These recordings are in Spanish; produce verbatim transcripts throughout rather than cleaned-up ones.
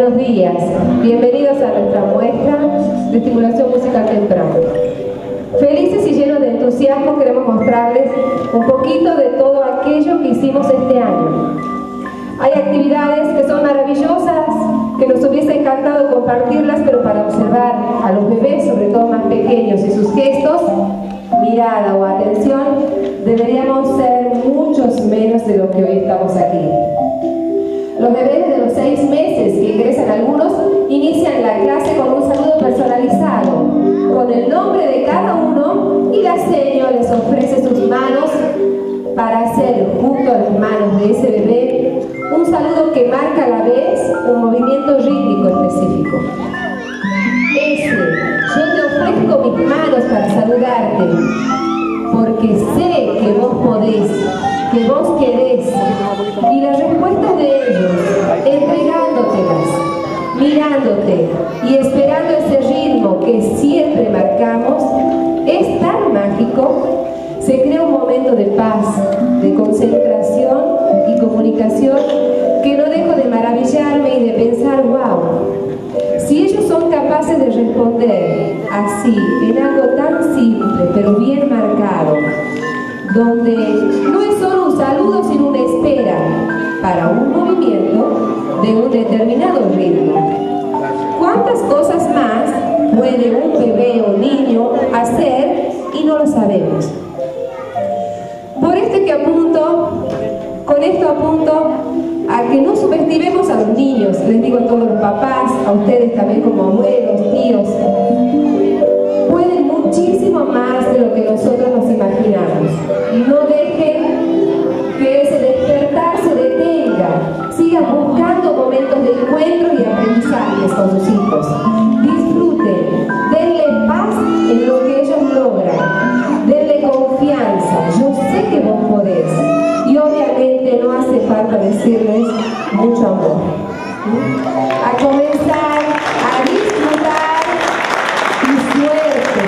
buenos días. Bienvenidos a nuestra muestra de estimulación musical temprana. Felices y llenos de entusiasmo queremos mostrarles un poquito de todo aquello que hicimos este año. Hay actividades que son maravillosas, que nos hubiese encantado compartirlas, pero para observar a los bebés, sobre todo más pequeños, y sus gestos, mirada o atención, deberíamos ser muchos menos de lo que hoy estamos aquí. Los bebés de los seis meses que ingresan algunos inician la clase con un saludo personalizado, con el nombre de cada uno, y la seño les ofrece sus manos para hacer junto a las manos de ese bebé un saludo que marca a la vez un movimiento rítmico específico. Ese, yo te ofrezco mis manos para saludarte, porque sé que vos podés, que vos querés, y las respuestas de ellos, entregándotelas, mirándote y esperando ese ritmo que siempre marcamos, es tan mágico. Se crea un momento de paz, de concentración y comunicación que no dejo de maravillarme y de pensar, wow, si ellos son capaces de responder así, en algo tan simple pero bien marcado, donde no es solo un saludo sino una espera para un movimiento de un determinado ritmo. ¿Cuántas cosas más puede un bebé o niño hacer y no lo sabemos? Por esto que apunto, con esto apunto a que no subestimemos a los niños, les digo a todos los papás, a ustedes también como abuelos, tíos, pueden muchísimo más de lo que nosotros nos imaginamos. No dejen que ese despertar se detenga, sigan buscando momentos de encuentro y aprendizajes con sus hijos. Disfruten, denle paz en lo que ellos logran, denle confianza, yo sé que vos podés, y obviamente no hace falta decirles mucho amor. A comenzar a disfrutar y suerte.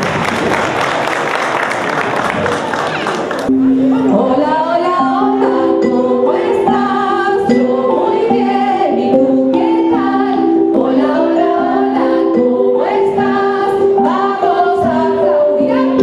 Hola, hola, hola, ¿cómo estás? Yo muy bien, ¿y tú qué tal? Hola, hola, hola, ¿cómo estás? Vamos a aplaudir.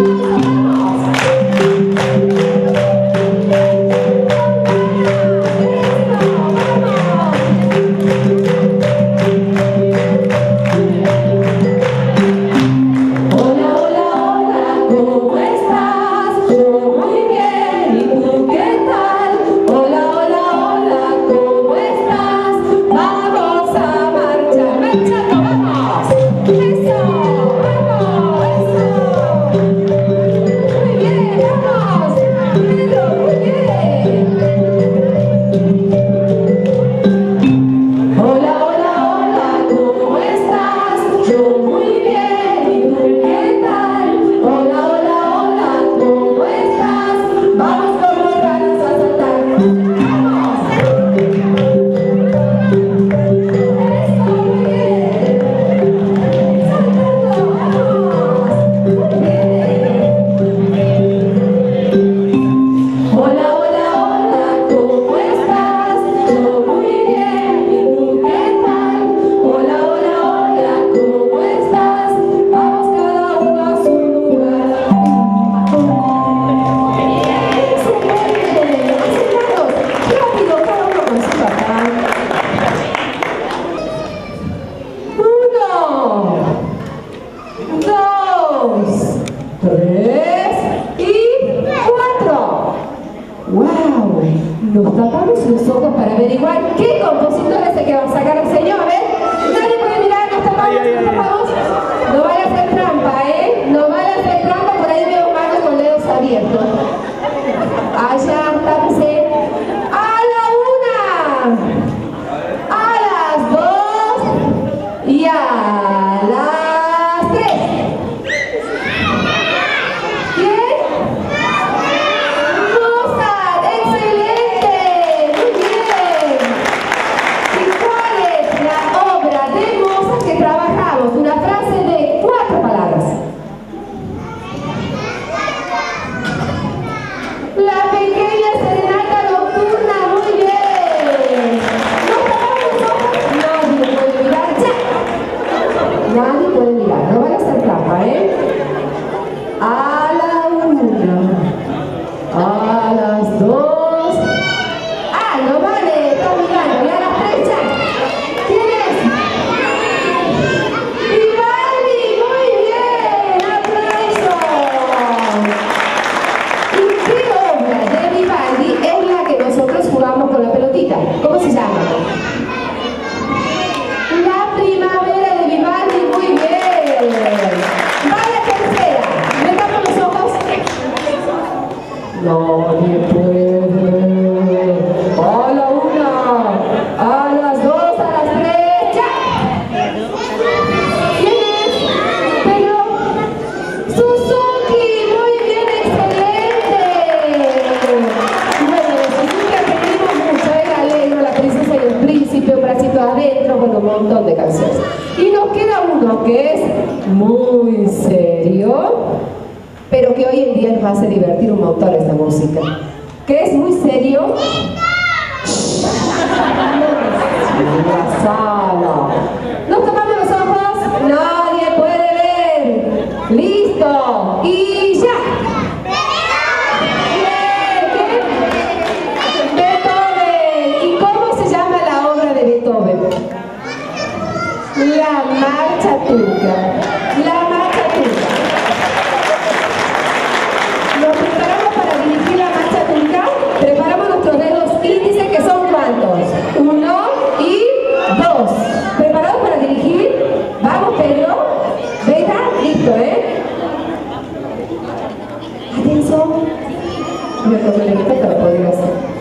Nos tapamos los ojos para averiguar qué compositor es el que va a sacar el señor, ¿eh? Nadie puede mirar, nos tapamos, nos tapamos. No vale hacer trampa, ¿eh? No vale hacer trampa, por ahí veo Mario con dedos abiertos. Allá, tápese. ¡A la una! ¡A las dos! ¡Y a las tres! ¿Quién? ¡Mozart! ¡Excelente! ¡Muy bien! adentro, bueno, un montón de canciones. Y nos queda uno que es muy serio, pero que hoy en día nos hace divertir un montón esta música. Que es muy serio. La sala. ¿Nos tapamos los ojos? Nadie puede ver. ¡Listo! ¡Y ya! La marcha turca. La marcha turca. Nos preparamos para dirigir la marcha turca. Preparamos nuestros dedos índices, que son ¿cuántos? Uno y dos. ¿Preparados para dirigir? Vamos, Pedro. Venga, listo, ¿eh? Atención. Me tomé la mitad para poder hacer.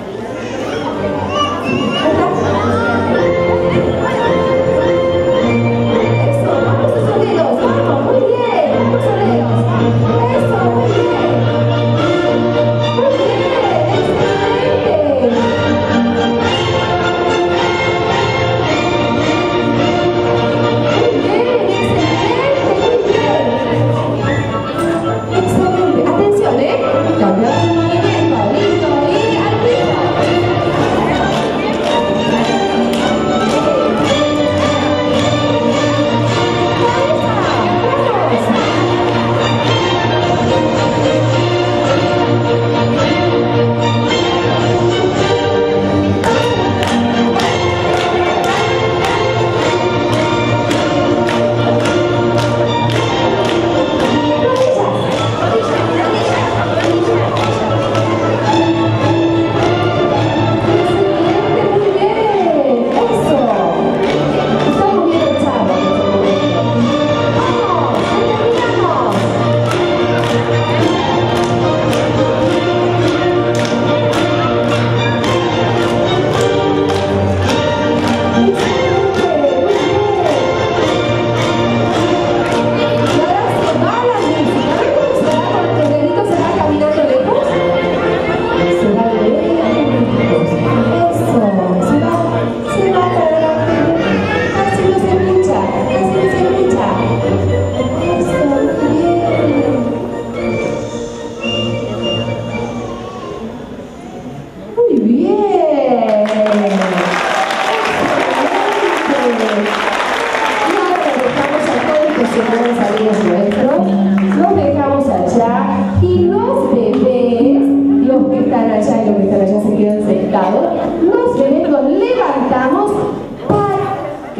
Los dejamos allá y los bebés, los que están allá y los que están allá se quedan sentados, los bebés los levantamos para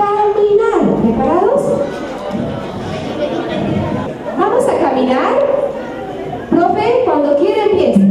caminar. ¿Preparados? Vamos a caminar. Profe, cuando quiera empieza.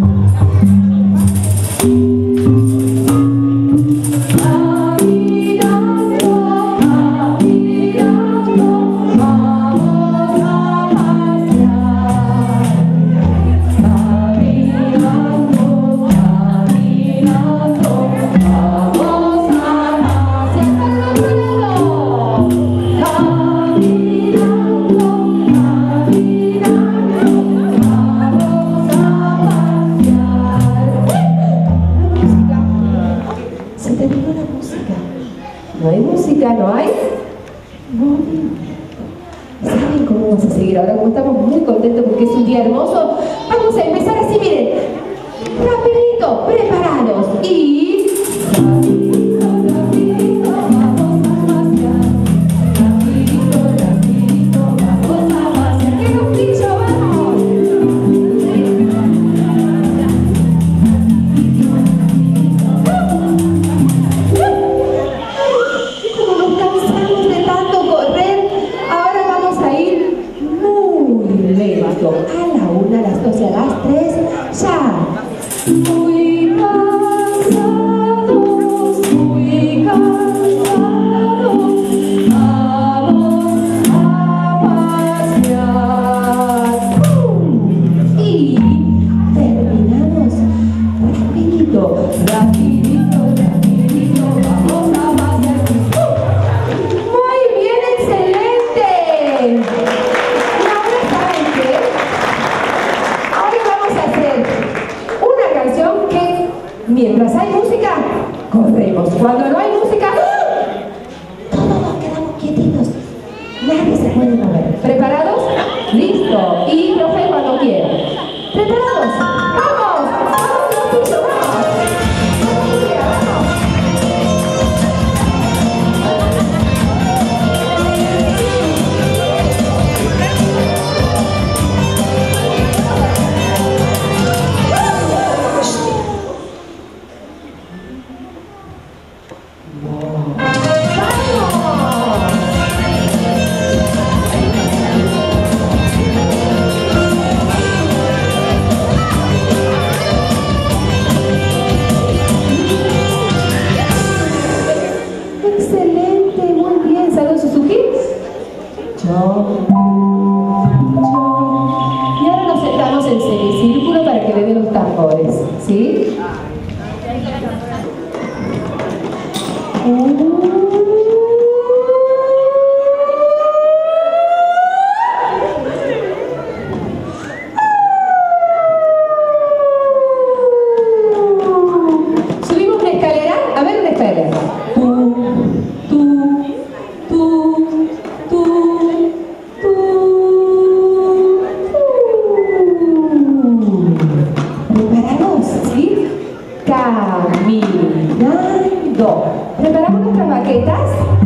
¿No hay música? ¿No hay? No. ¿Saben cómo vamos a seguir ahora? Como estamos muy contentos porque es un día hermoso, vamos a empezar así, miren. Rapidito, preparados. Y... rapidito, rapidito, vamos a pasear. Rapidito, rapidito, vamos a pasear. ¡Qué gustillo, vamos! A la una, a las dos y a las tres, ya. Muy cansado. Nadie se puede mover. ¿Preparados? Listo. Y profe cuando quiera. ¿Preparados? ¡Vamos! ¡Vamos, lo tuyo! ¡Vamos! ¡Vamos, Julia! ¡Vamos! Excelente, muy bien. ¿Salud, Suzuki? Yo. Yo. Y ahora nos sentamos en semicírculo para que le den los tambores. ¿Sí? ¿Subimos una escalera? A ver, una escalera. Tú, tú, tú, tú, tú, tú. ¿Preparados? ¿Sí? Caminando. ¿Preparamos nuestras baquetas?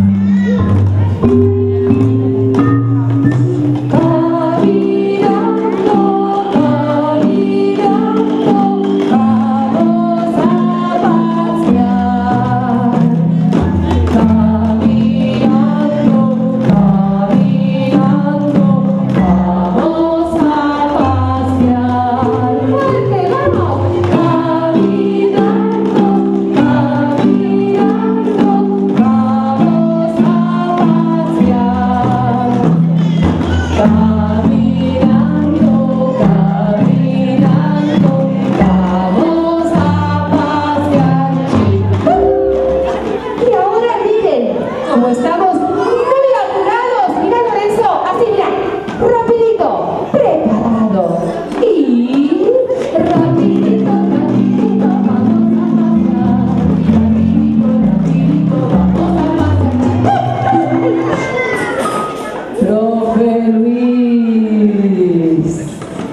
Como estamos muy apurados, mira Lorenzo, así mira, rapidito, preparado y rapidito, rapidito, vamos a pasar, rapidito, rapidito, vamos a pasar. Profe Luis.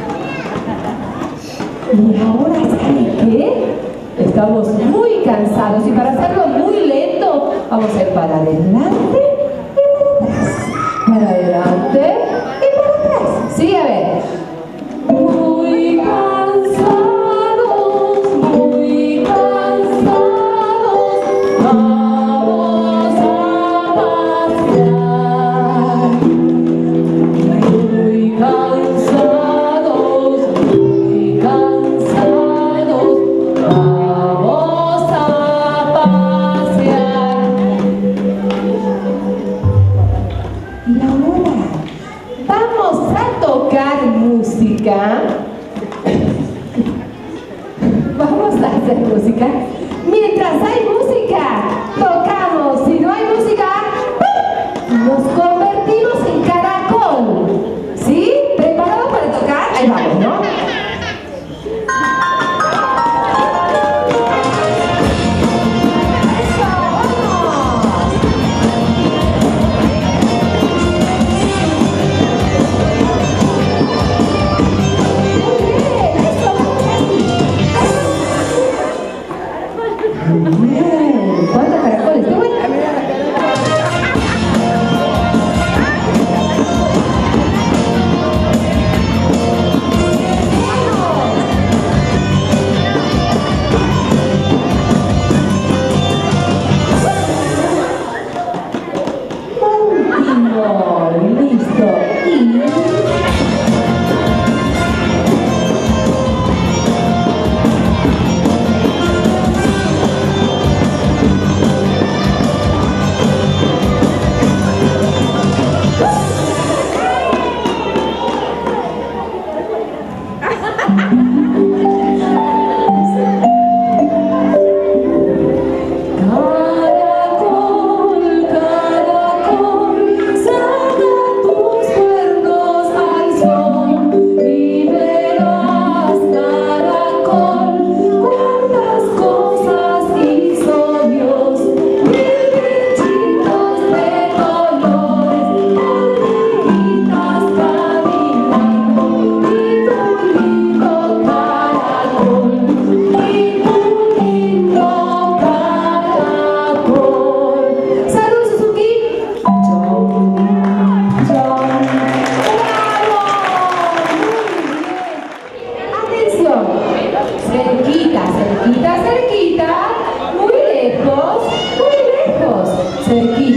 Y ahora, ¿sabe qué? Estamos muy cansados y para hacerlo muy lento, vamos a ir para adelante y para atrás. Para adelante y para atrás. Sí, a ver. Muy cansados, muy cansados, vamos a pasear. Muy cansados, muy cansados, vamos a pasear. Y ahora vamos a tocar música. Vamos a hacer música. Mientras hay música, tocamos. Si no hay música, nos convertimos en caracol. ¿Sí? ¿Preparados para tocar? Ahí vamos, ¿no? ¡Eso! ¡Vamos!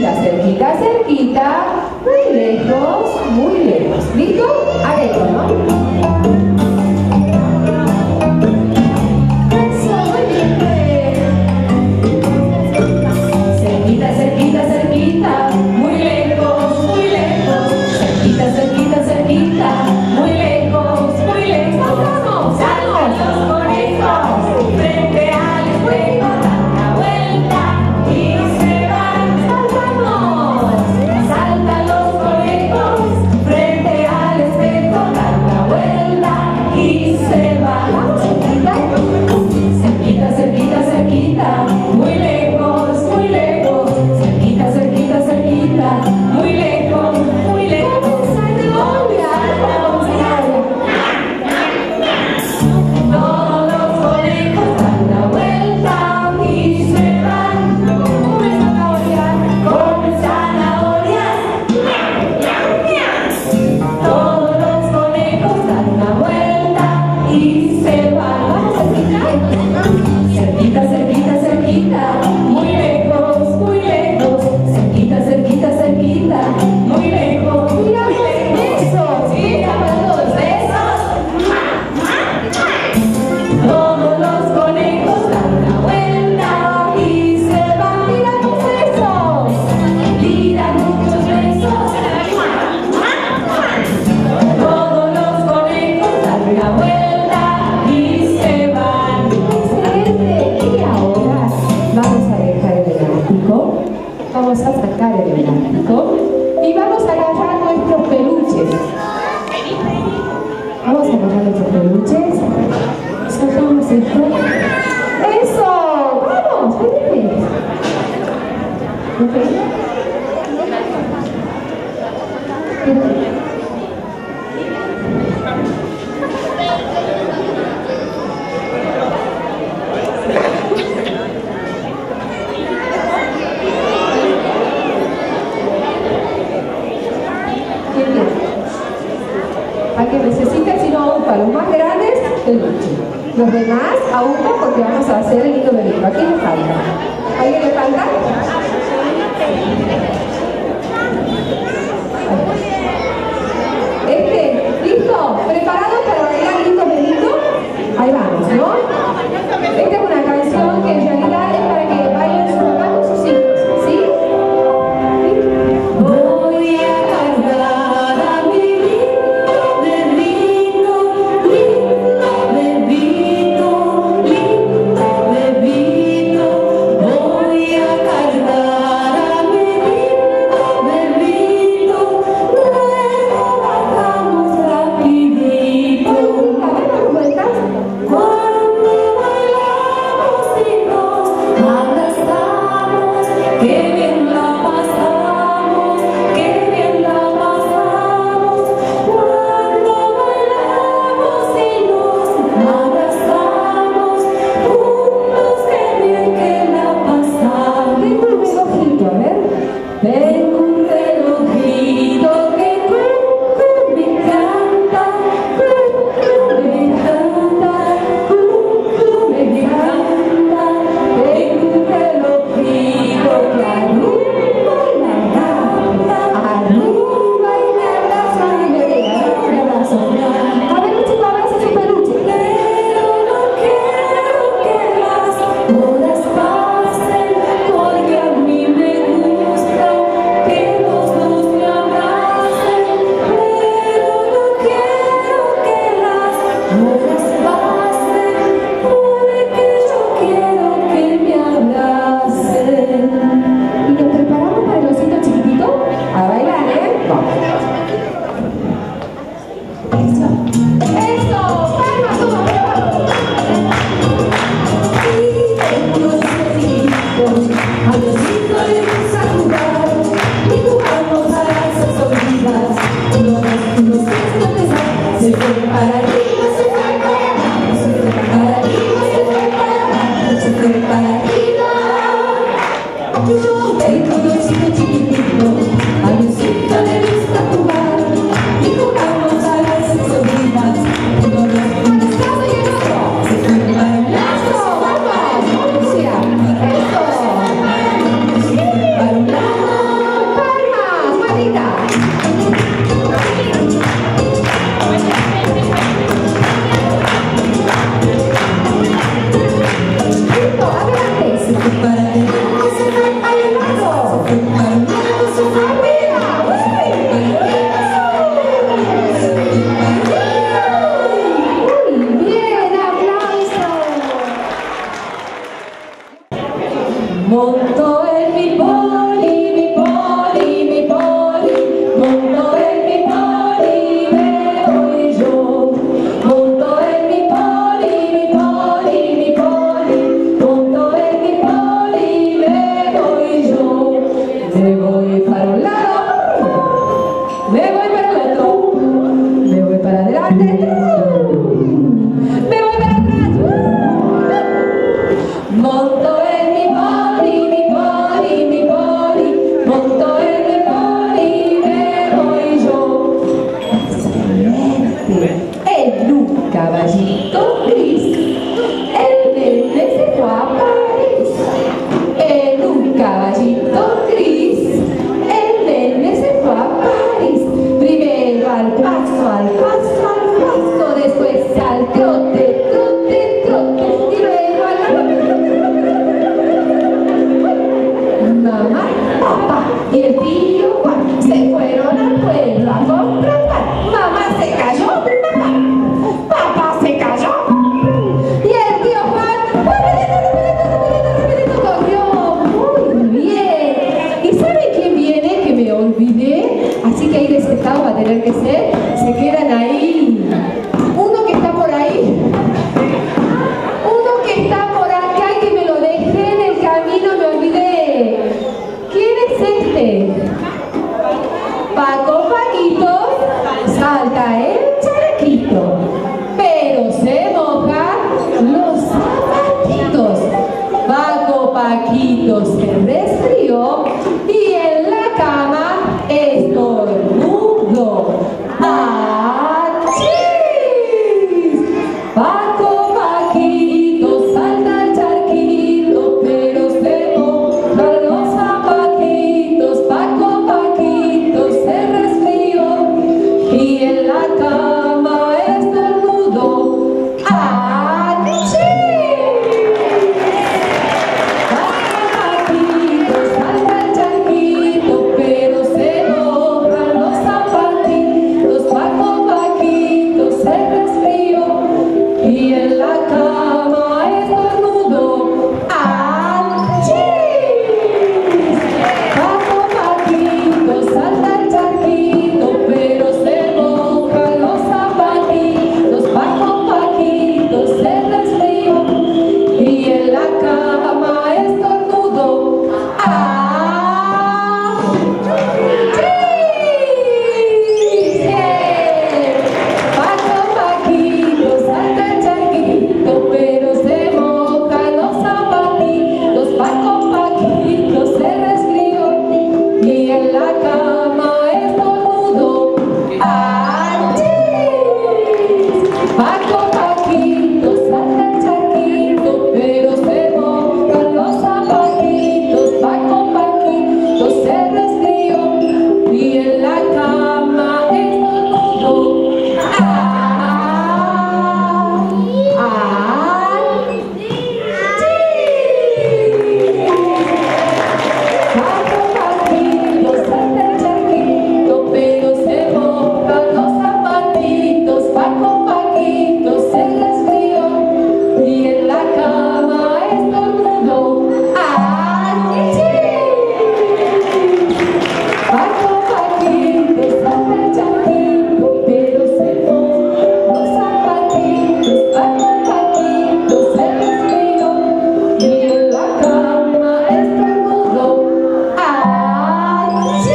cerquita, cerquita, cerquita, muy lejos, muy lejos. ¿Listo? A esto, ¿no? Vamos a sacar el elástico y vamos a agarrar nuestros peluches. Vamos a agarrar nuestros peluches. Soltamos esto. ¡Eso! ¡Vamos! ¡Vení! ¿A qué necesitan? Sino aún para los más grandes, peluche. Los demás, aún no, porque vamos a hacer el hilo de libro. ¿A quién le falta? ¿A alguien le falta? Este, ¿listo? ¿Preparado para bailar lindo benito? Ahí vamos, ¿no? Esta es una canción que en realidad es para que bailen su mamá con sus hijos, ¿sí? Voy a cargar a mi lindo bebito, lindo bebito, lindo bebito. Voy a cargar a mi lindo Me voy para un lado, me voy para el otro, me voy para adelante, me voy para atrás. Monto en mi pony, mi pony, mi pony, monto en mi pony, me voy yo. Excelente. En un caballito gris, el nene se fue a París. En un caballito gris, el nene se fue a París. Primero al paso, al paso, al paso, después al trote, trote, trote, y luego a la... Mamá, papá y el tío Juan se fueron al pueblo a comprar pan. Mamá se cayó, papá, papá se cayó, y el tío Juan corrió muy bien. ¿Y sabe quién viene? Que me olvidé, así que ahí de ese estado va a tener que ser. Se quedan ahí. Uno que está por ahí, uno que está por acá y que me lo dejé en el camino, me olvidé. ¿Quién es este? Paco Paquito salta el charquito, pero se moja los zapatitos. Paco Paquito se resfrió y en la cama estornudó. ¡Achis! Paco Paquito salta al charquito, pero se mojan los zapatitos. Paco Paquito se resfrió y en la cama estornudó. ¡Achis! Paco Paquito salta al charquito, pero se mojan los zapatitos. Paco Paquito se resfrió y en la cama estornudó. ¡Achis! Paco Paquito salta al charquito, pero se mojan los zapatitos. Paco Paquito se resfrió y en la cama estornudó. ¡Ah! Paco Paquito salta al charquito, pero se mojan los zapatitos. Paco Paquito se resfrió y en la cama estornudó. ¡Achis! Paco Paquito salta al charquito, pero se mojan los zapatitos. Paco Paquito se resfrió y en la cama estornudó. ¡Ah! ¡Achis! Paco Paquito salta al charquito, pero se mojan los zapatitos. Paco Paquito se resfrió y en la cama estornudó. ¡Achis! Paco Paquito salta al charquito, pero se mojan los zapatitos. Paco Paquito se resfrió y en la cama estornudó. ¡Achis!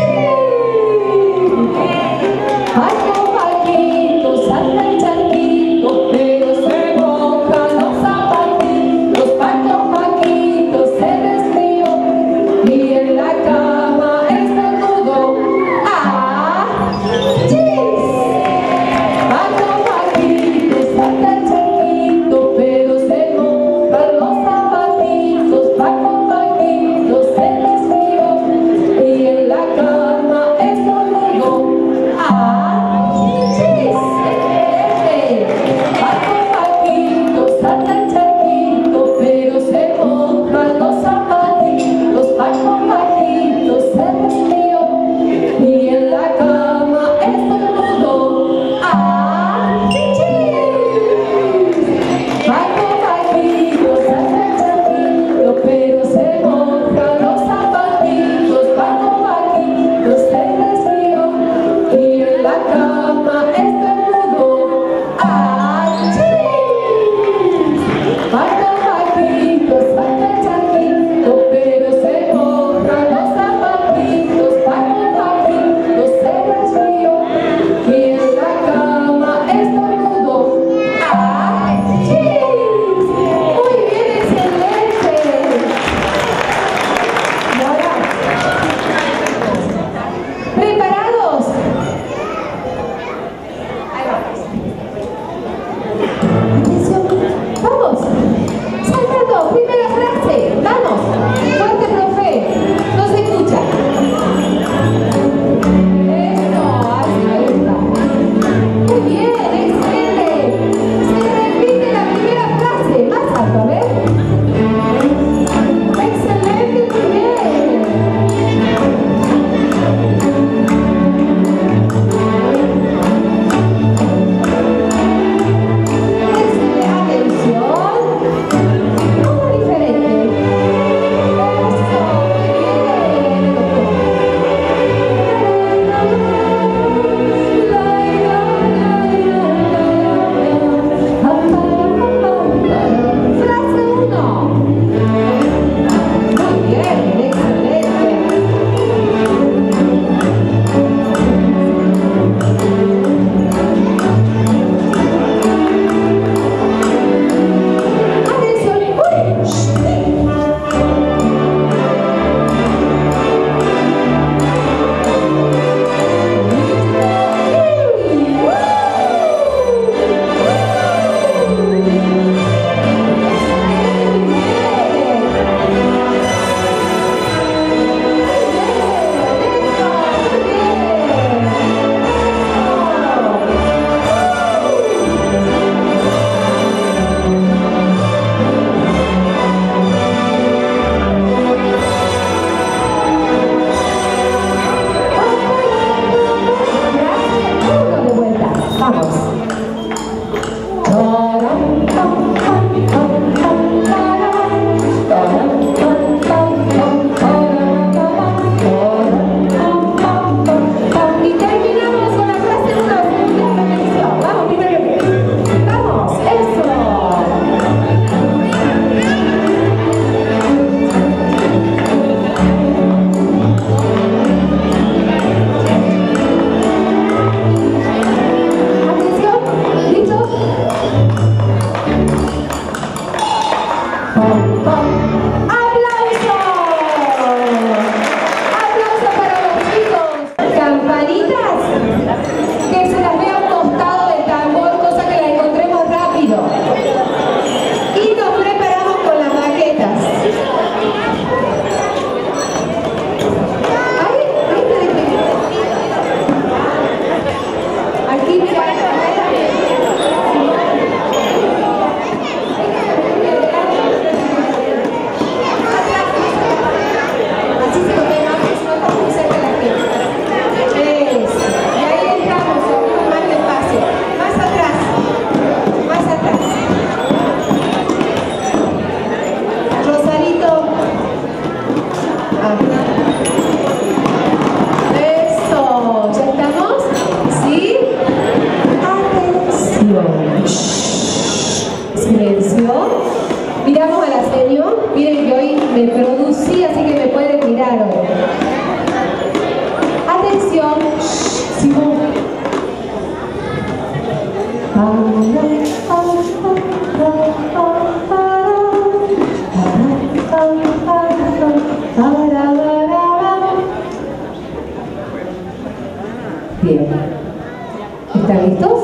Paco Paquito salta al charquito, pero se mojan los zapatitos. Paco Paquito se resfrió y en la cama estornudó. ¡Achis! Paco Paquito salta al charquito, pero se mojan los zapatitos. Paco Paquito se resfrió y en la cama estornudó. ¡Achis! Paco Paquito salta al charquito, pero se mojan los zapatitos. Paco Paquito se resfrió y en la cama estornudó. ¡Achis! Paco Paquito salta al charquito, pero se mojan los zapatitos. Paco Paquito se resfrió y en la cama estornudó. ¡Achis! Paco Paquito salta al charquito, pero se mojan los zapatitos. Bien. ¿Están listos?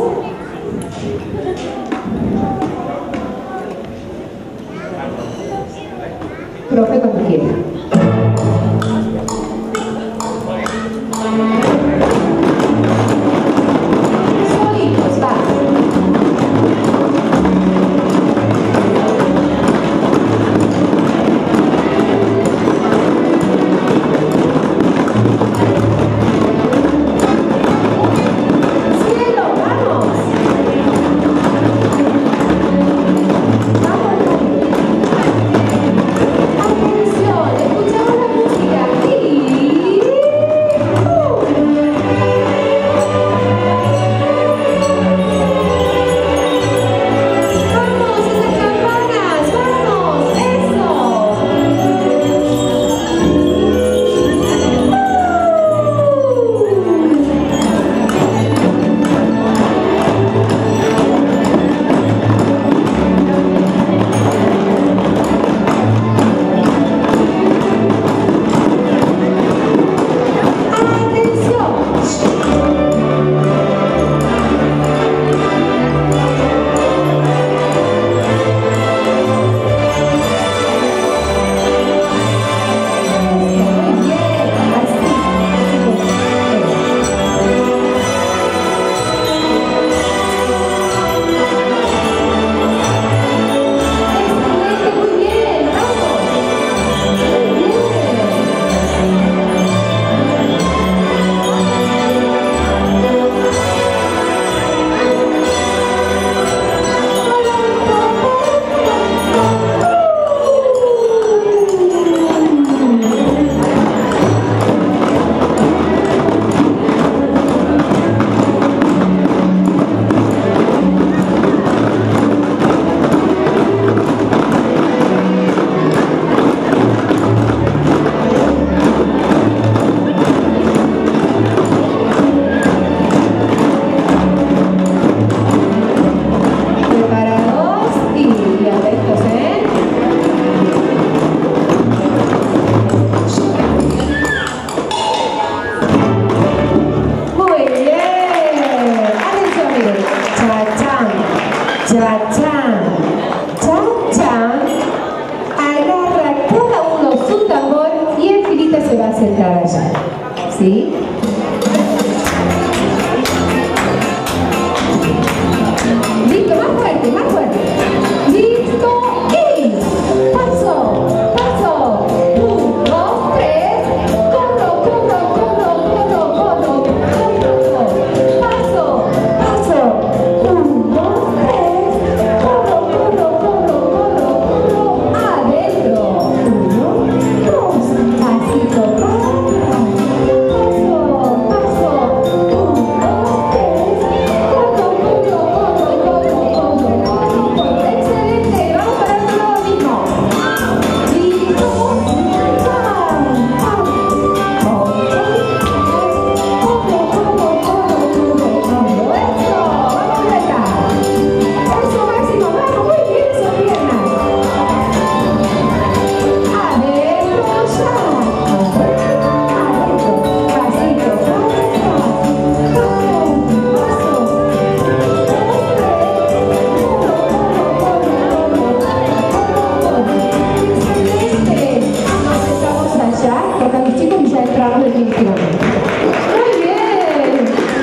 Profe, cuando quiera. Solitos, va. Cha-chan, cha-chan, agarra cada uno su tambor y el filita se va a sentar allá, ¿sí? Listo, más fuerte, más fuerte. Listo y paso, paso. Un, dos, tres. Corro, corro, corro, corro, corro, corro. Paso, paso. Un, dos, tres. Corro, corro, corro, corro, corro. Adentro. Uno, dos. Pasito, paso, paso. Un, dos, tres. Corro, corro, corro, corro, corro. Excelente, vamos para el otro lado mismo. Listo, chao, chao. Corro, corro, corro, corro, corro. Eso, vamos de acá. Eso, máximo, vamos, muy bien esa pierna. Adentro, ya. Adentro, pasito, paso, excelente. Nos estamos allá, porque a mis chicos ya entramos definitivamente. Muy bien.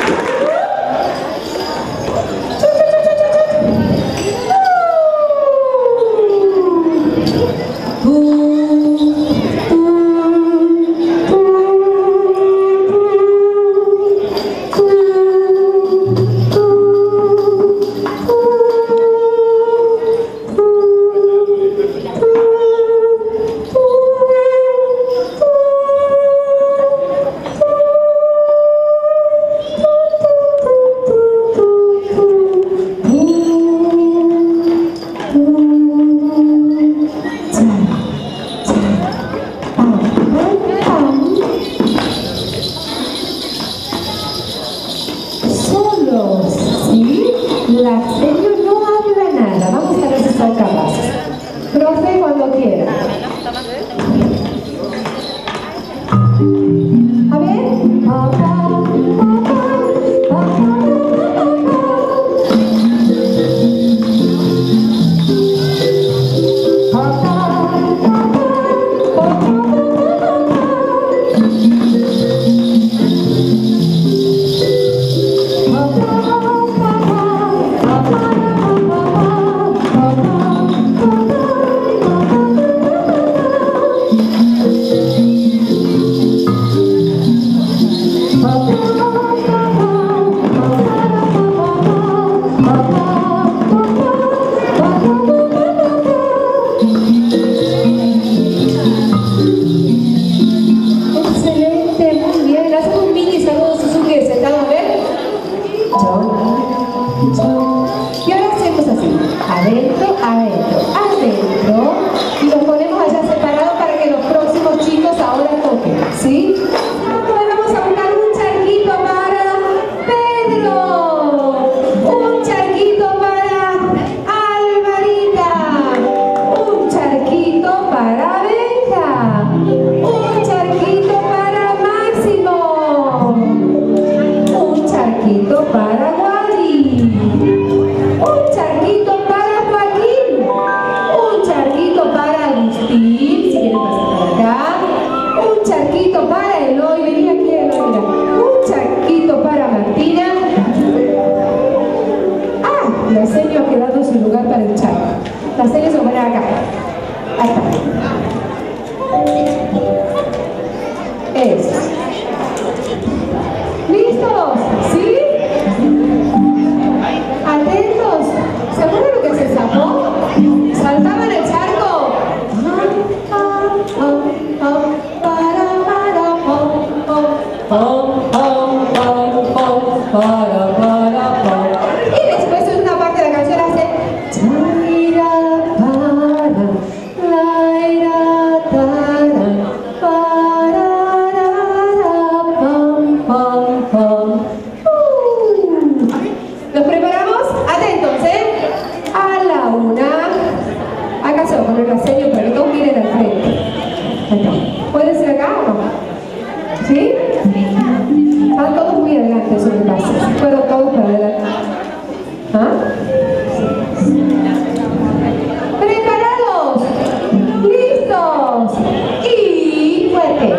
Solos, ¿sí? La serio no habla nada. Vamos a ver si son capaces. Profe, cuando quiera. A ver. Papá, papá. pom, pom, pom, pom, para, para, pom. Y después en una parte de la canción hace chaira, para, laira, tara, pararara, pom, pom, pom. Uh. ¿Nos preparamos? Atentos, ¿eh? A la una. Acá se va a poner la seña para que todos miren al frente. ¿Puede ser acá o no? ¿Sí? Están todos muy adelante, eso me pasa. Fueron todos para adelante. ¿Ah? ¿Preparados? ¿Listos? Y fuerte.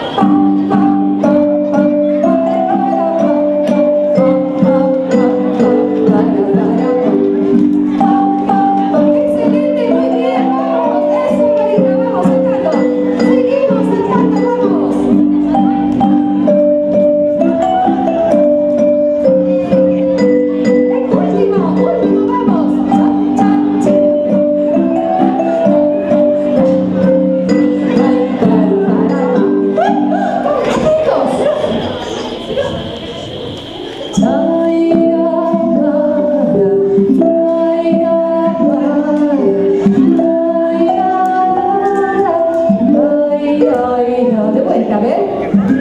De vuelta, a ver.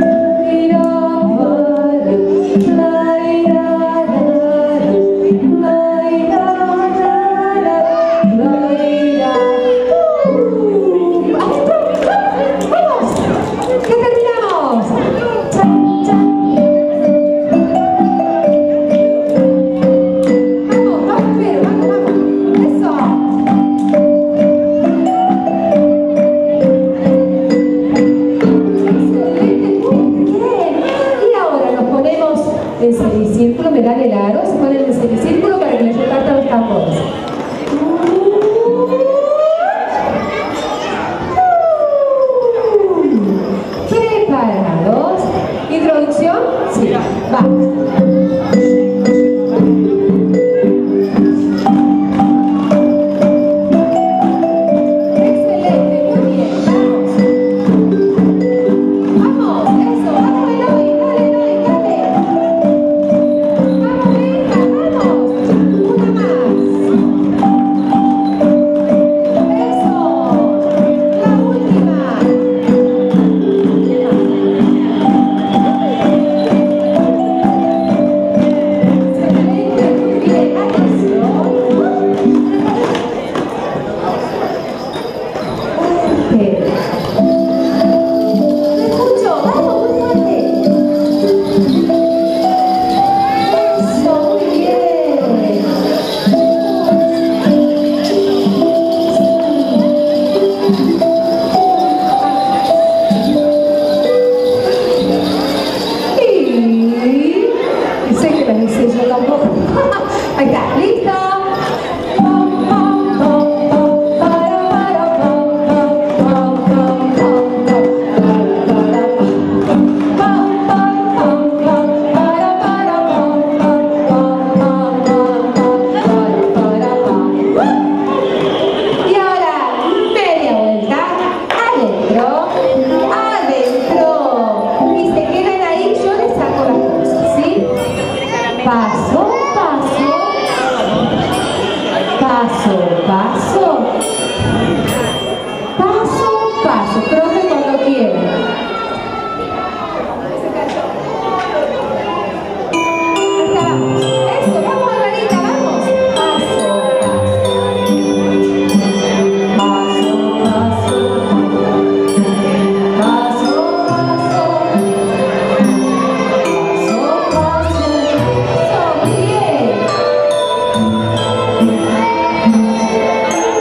En semicírculo, me dan el aro, se ponen en semicírculo para que les repartan los tambores. ¿Preparados? ¿Introducción? Sí, vamos. Ahí está, ¿listo? Y ahora, media vuelta, adentro, adentro. Y se quedan ahí, yo les saco las cosas, ¿sí? Paso. Paso, paso, paso, paso, profe cuando quiera. Acá vamos, eso, vamos Margarita, vamos. Paso, paso, paso, paso, paso, paso, paso, bien.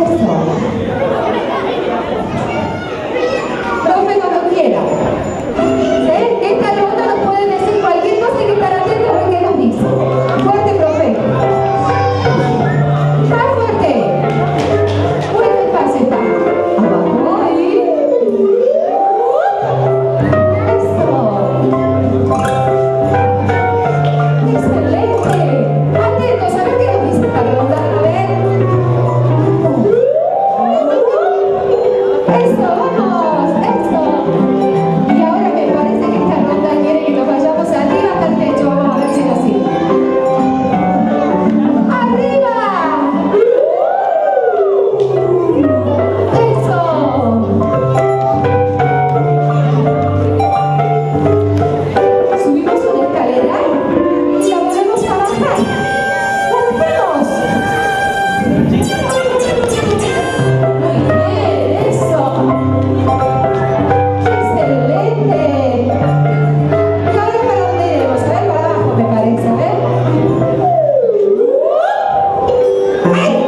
Profe, cuando quiera. ¿Sí? Esta ronda nos puede decir cualquier cosa y que estar atentos a lo que nos dice. Fuerte, profe. Más fuerte. Muy despacio está. Abajo y... Eso. Excelente. Atentos, a ver qué nos dice esta ronda. A ver. Eso, vamos. Eso. Y ahora me parece que esta ronda quiere que nos vayamos arriba hasta el techo. Vamos a ver si es así. ¡Arriba! ¡Eso! Subimos una escalera y la volvemos a bajar. ¡La bajamos! Muy bien, eso. ¡Excelente! ¿Y ahora para dónde iremos? A ver, para abajo me parece, a ver. ¡Ay!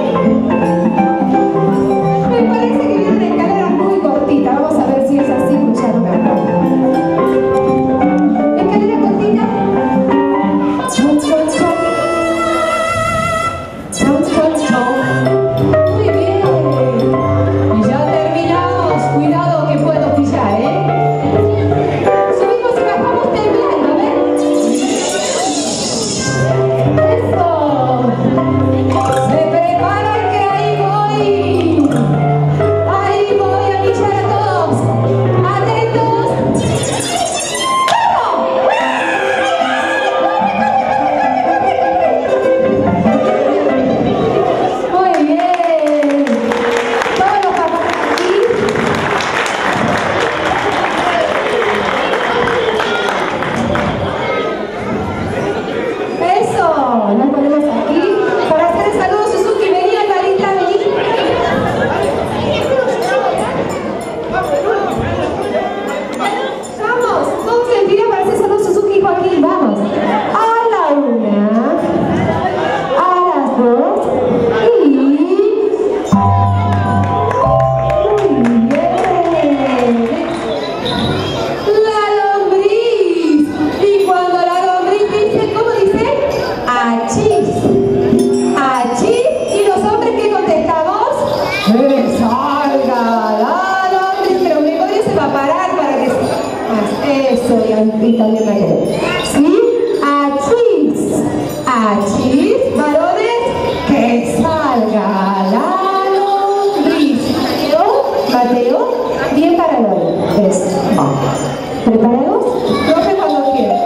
Me parece que viene una escalera muy cortita. Vamos a ver si es así, pues ya no me acuerdo. Escalera cortita. Chon, chon, chon. Chon, chon, chon. Muy bien. Y ya terminamos. Cuidado que puedo pillar, ¿eh? Subimos y bajamos temblando, a ver. Eso. Se preparan que ahí voy. Ahí voy a pillar a todos. Atentos. ¡Vamos! Muy bien. Todos los papás aquí. Eso. Nos ponemos aquí. Para hacer el saludo, Suzuki. Vení, Alvarita, vení. Vamos. Todos en fila para hacer saludo, Suzuki y Joaquín. Vamos. A la una. A las dos. Y... Muy bien. La lombriz. Y cuando la lombriz dice, ¿cómo dice? Achis. Achis. ¿Y los hombres qué contestamos? ¡Que salga la lombriz! Pero Gregorio se va a parar para que... Ah, eso, y y también la que... ¿Sí? Achis. Achis. Varones, que salga la lombriz. Mateo, Mateo, bien parado. Eso. ¿Preparados? Profe, cuando quiera.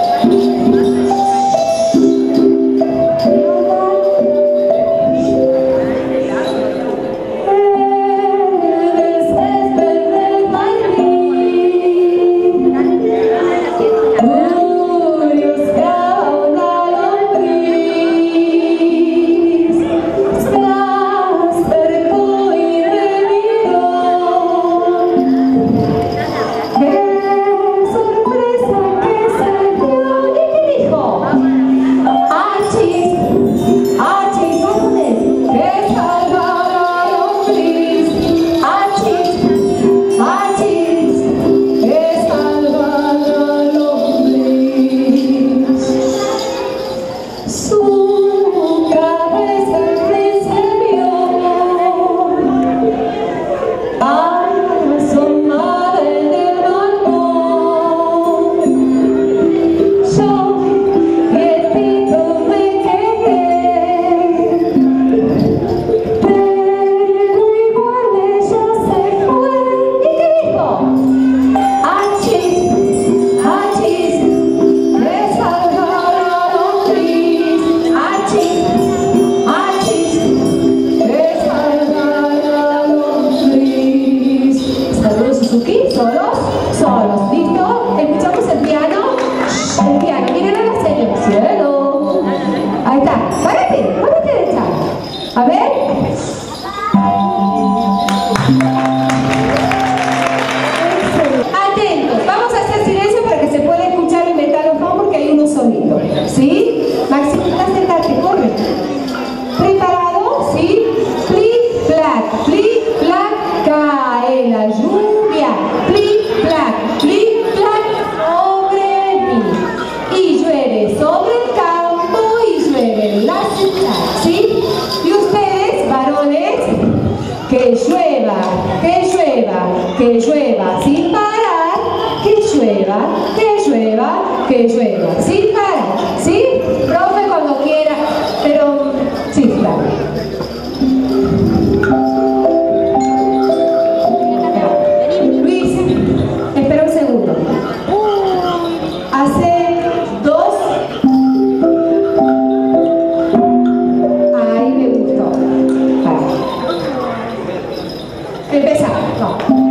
Maxi, acércate, corre. ¿Preparado? ¿Sí? Flip, flat, flip. que llueva, sin parar, ¿sí? Profe cuando quiera, pero sí, claro. Luis, espera un segundo. Hace dos. Ahí me gustó. Vale. Empezamos. No.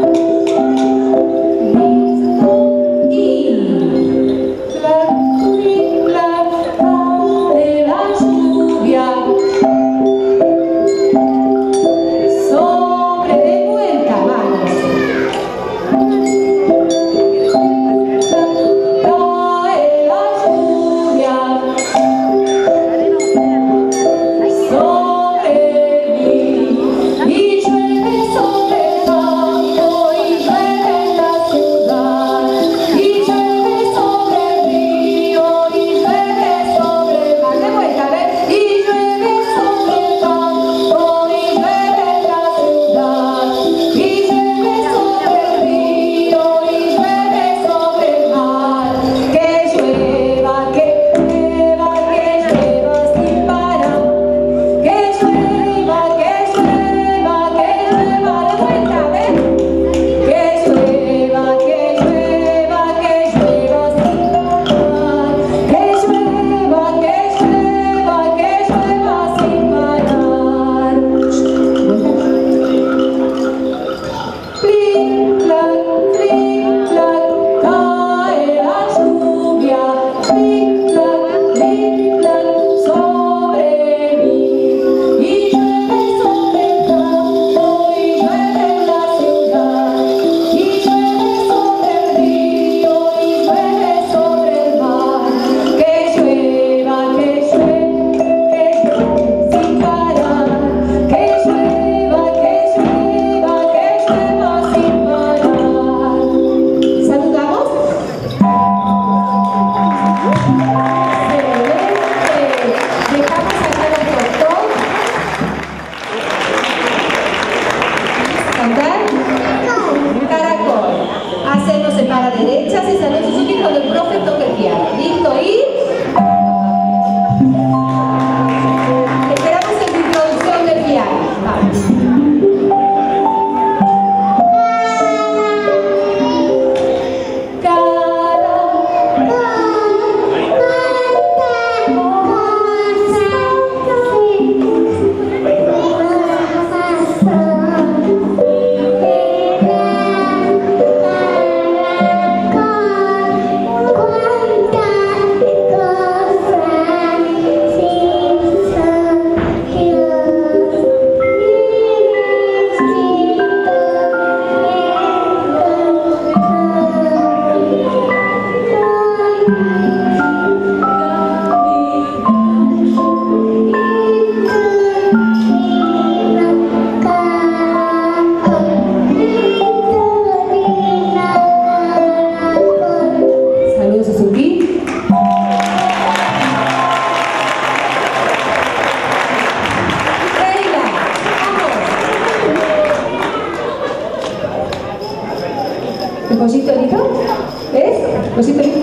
¿El pollito listo? ¿Ves? ¿Pollito listo?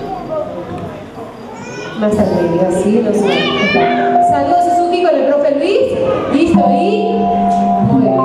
Más al medio, así, no sé. Saludos Suzuki con el profe Luis. ¿Listo? Y... muy bien.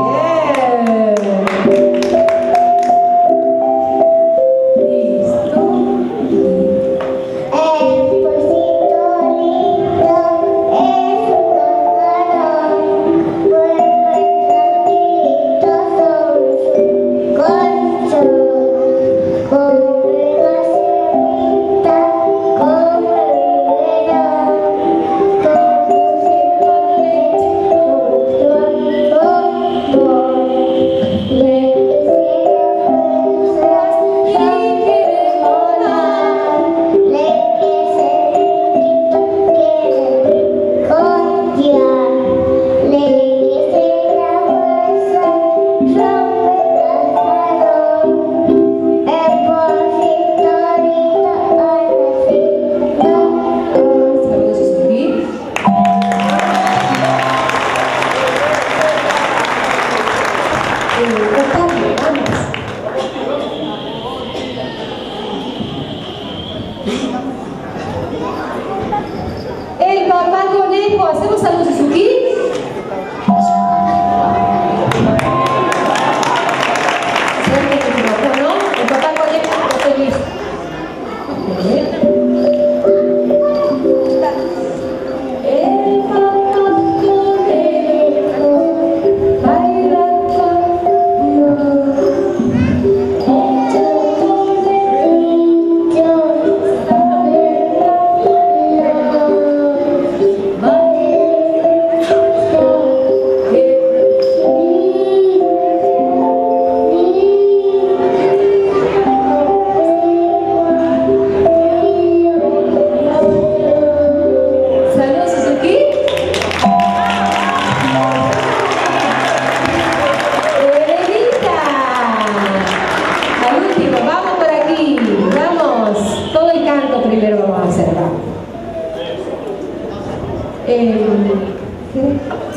qué?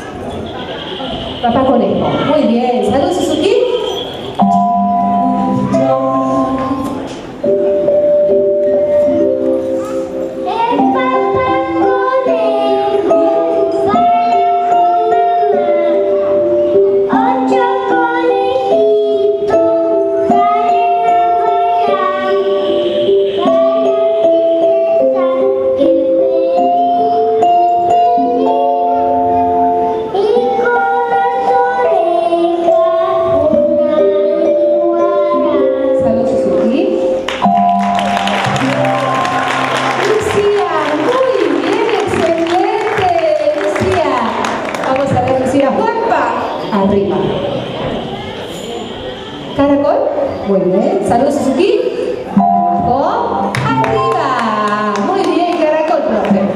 Papá Conejo. Muy bien. Salud, Suzuki. Arriba. Caracol. Muy bien. Salud, Suzuki. Abajo. Arriba. Muy bien, caracol, profe.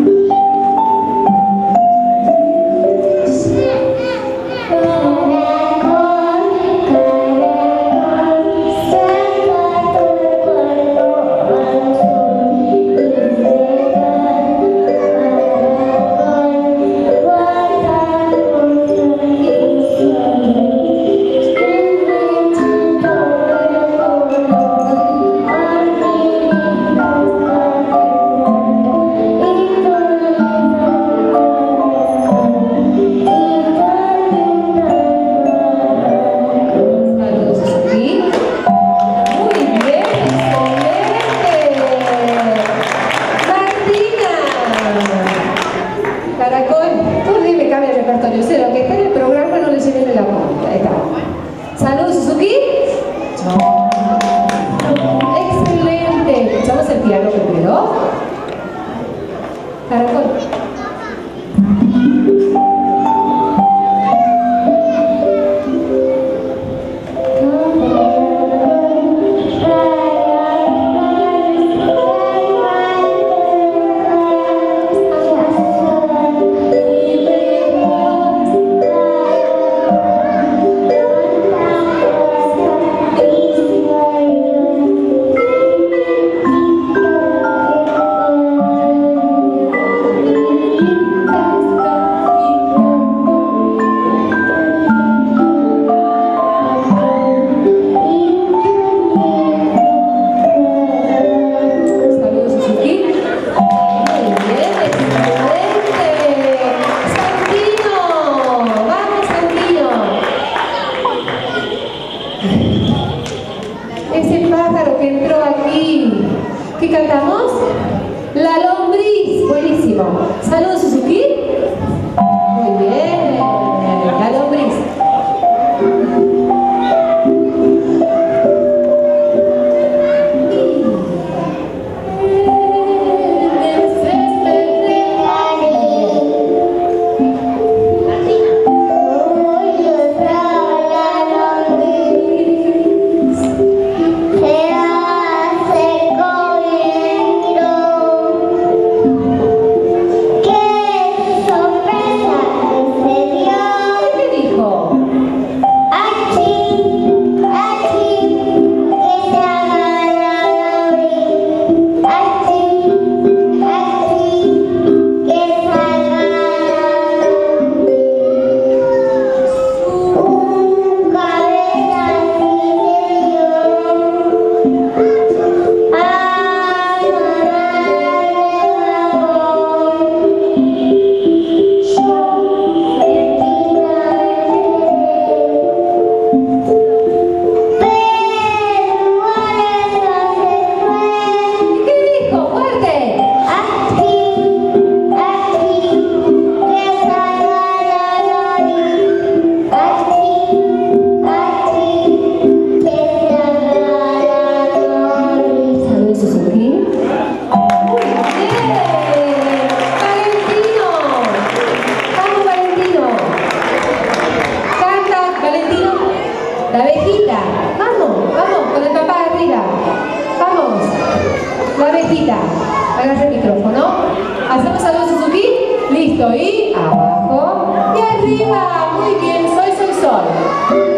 Caracol, tú dime, cambia el repertorio. Sé, lo que está en el programa no le lleven de la punta. Ahí está. Salud, Suzuki. Excelente. Escuchamos el piano primero. Caracol. Ese pájaro que entró aquí. ¿Qué cantamos? La lombriz. Buenísimo. Salud, Suzuki. Muy bien. La lombriz. La abejita. Vamos, vamos, con el papá arriba. Vamos. La abejita. Agarra el micrófono. Hacemos algo, Suzuki. Listo. Y abajo. Y arriba. Muy bien. Soy, soy, soy.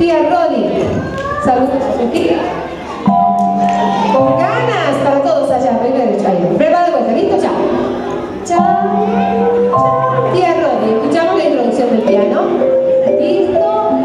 Tía Rodi, saludos aquí. Con ganas para todos allá, primero derecho ahí. Prueba de vuelta, ¿listo? Ya. Chao. Tía Rodi, escuchamos la introducción del piano. ¿Listo? Y...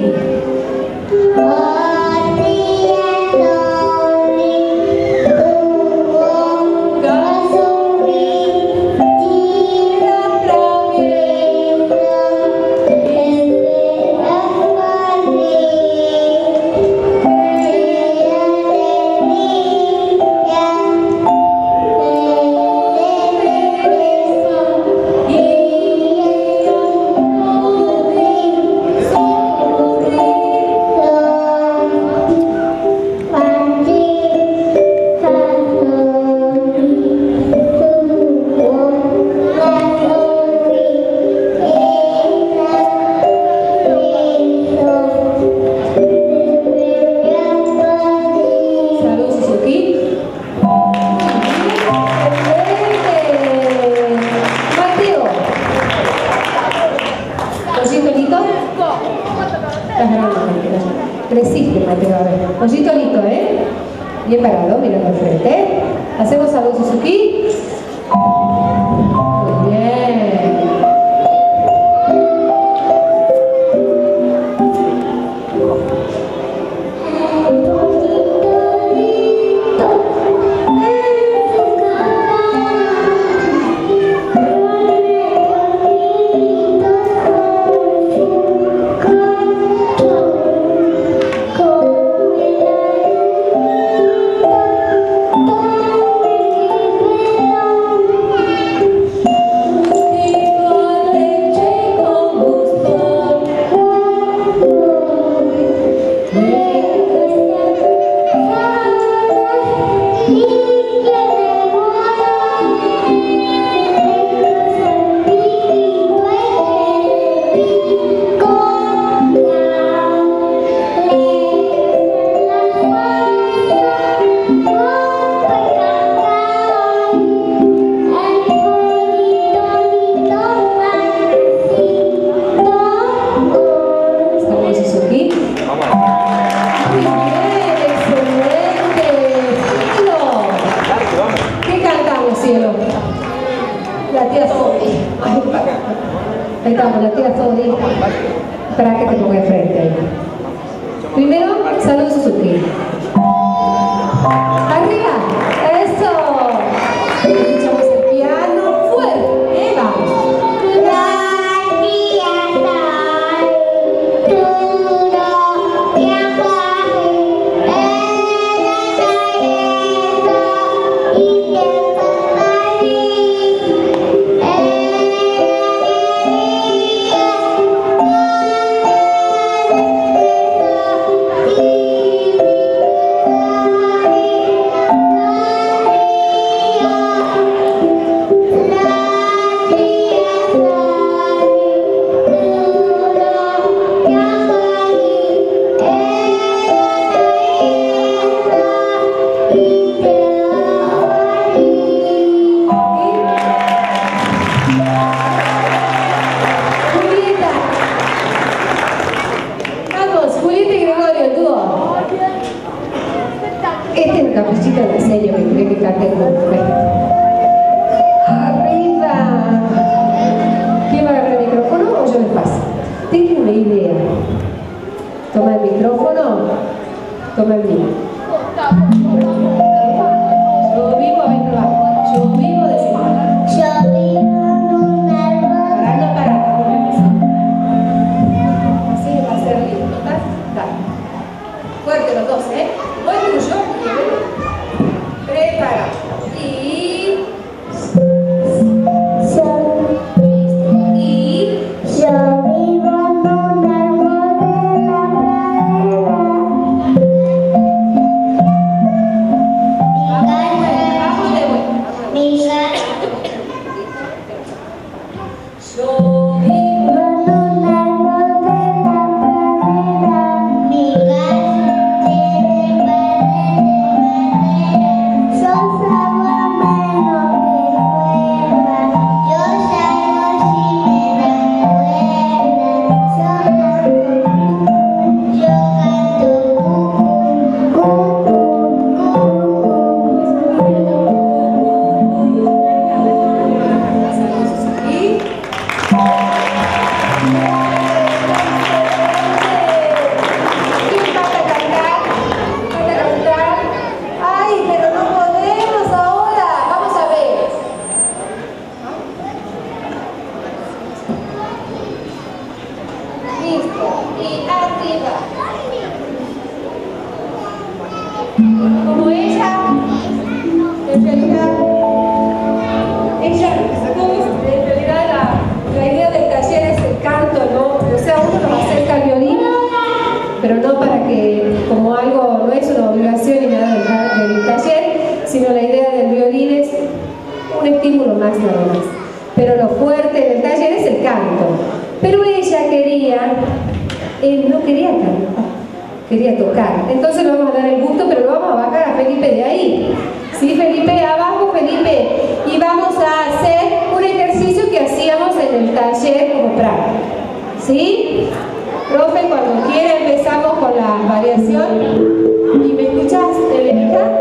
Resiste, Mateo, a ver. Pollito listo, ¿eh? Bien parado, mirando al frente. Hacemos algo, Suzuki. Muy bien. Ahí estamos, la tía todo lista. Espera que te ponga de frente ahí. Primero, saludos Suzuki. Arriba, eso. Escuchamos el piano fuerte. ¿Eh? Vamos. Este es el capuchito de sello que cree que cante juntos. Arriba. ¿Quién va a agarrar el micrófono o yo les paso? Tengo una idea. Toma el micrófono. Toma el mío. Yo vivo, a ver, va. Yo vivo de semana. Yo vivo en un árbol. Parando, parando. Así va a ser lindo. ¿Estás? Dale. Fuerte los dos, ¿eh? Voy con yo. Prepara. Y... Y... Yo vivo en un árbol de la pradera. Vamos de vuelta. Mi gata. Yo vivo en un árbol de la pradera. Mi gata tiene Listo. Y arriba. Como ella, en realidad, ella, en realidad la, la idea del taller es el canto, ¿no? O sea, uno nos acerca al violín, pero no para que, como algo, no es una obligación ni nada del, del taller, sino la idea del violín es un estímulo más nada más. Pero lo fuerte del taller es el canto. Pero ella quería, él no quería cantar, quería tocar. Entonces le vamos a dar el gusto, pero lo vamos a bajar a Felipe de ahí. ¿Sí, Felipe? Abajo, Felipe. Y vamos a hacer un ejercicio que hacíamos en el taller como práctica. ¿Sí? Profe, cuando quiera empezamos con la variación. ¿Y me escuchas, Elenita?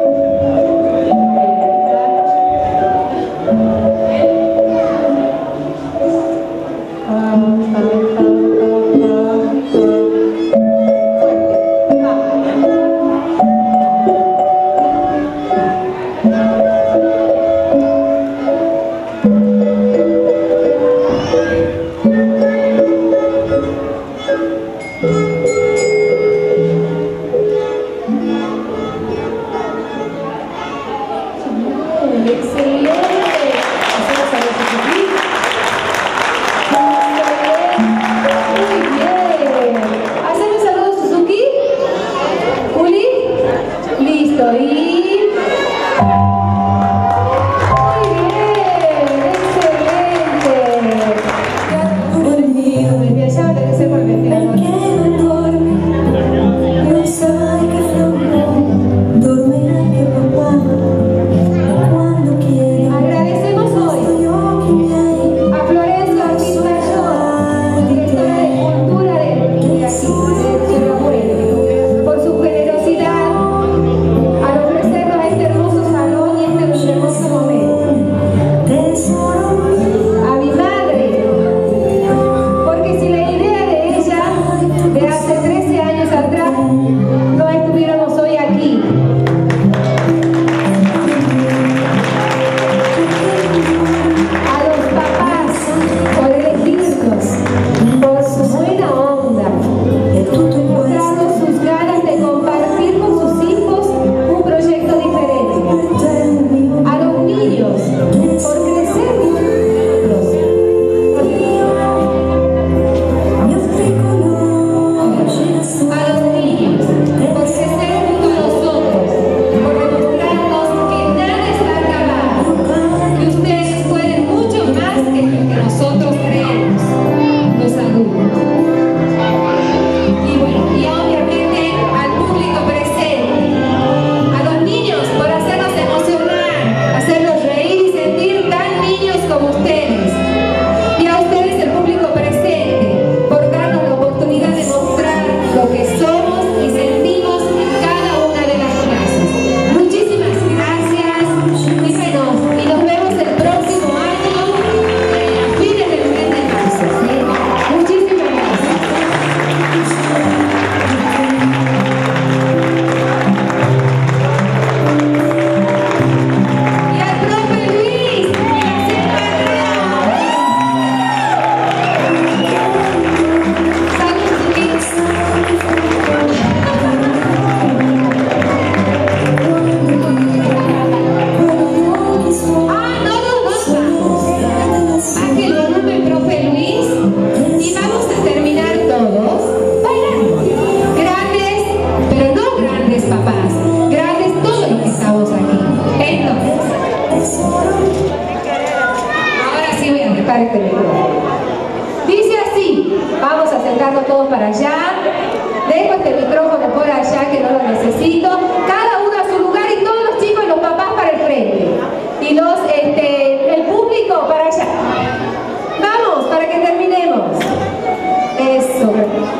Dice así, vamos a acercarnos todos para allá, dejo este micrófono por allá que no lo necesito, cada uno a su lugar y todos los chicos y los papás para el frente y los, este, el público para allá. Vamos, para que terminemos. Eso.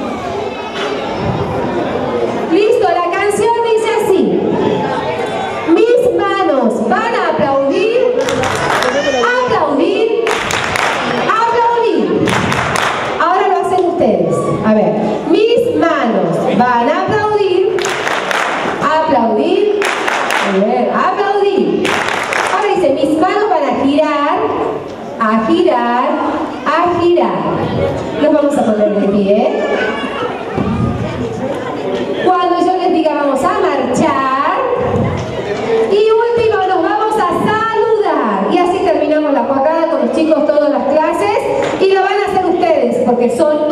Listo, la canción dice así: mis manos van a aplaudir, aplaudir, aplaudir. Ahora lo hacen ustedes. A ver, mis manos van a aplaudir, aplaudir, a ver, aplaudir. Ahora dice, mis manos van a girar, a girar, a girar. Nos vamos a poner de pie. que son